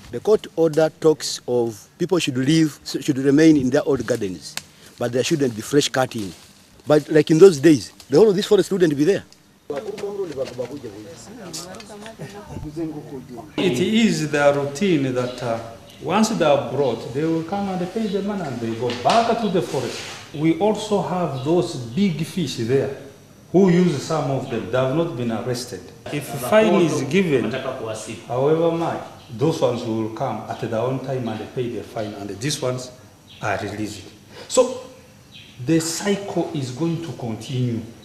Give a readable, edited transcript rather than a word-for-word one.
The court order talks of people should remain in their old gardens, but there shouldn't be fresh cutting. But like in those days, the whole of this forest wouldn't be there. It is the routine that once they are brought, they will come and pay the money and they go back to the forest. We also have those big fish there who use some of them. They have not been arrested. If fine is given, however much, those ones will come at their own time and pay their fine, and these ones are released. So the cycle is going to continue.